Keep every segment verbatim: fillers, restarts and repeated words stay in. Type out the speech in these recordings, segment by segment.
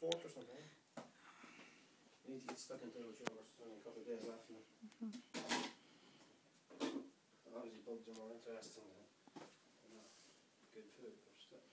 fourth or something. You need to get stuck into those yogurts. It's only a couple of days left. Mm-hmm. Obviously, bugs are more interesting than you know, good food, but still.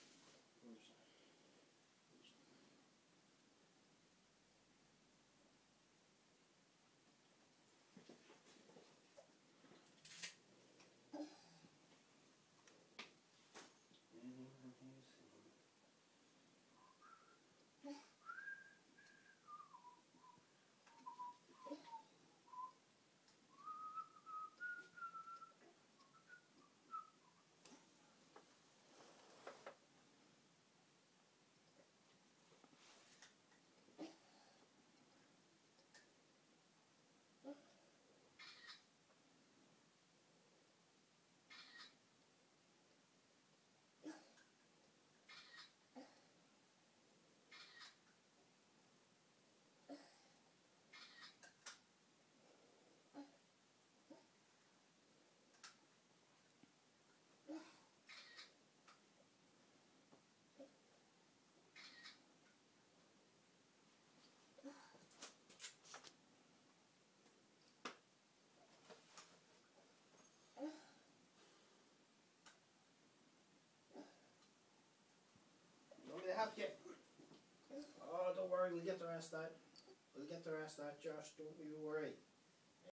Help you. Oh, don't worry, we'll get the rest out. We'll get the rest out, Josh. Don't you worry.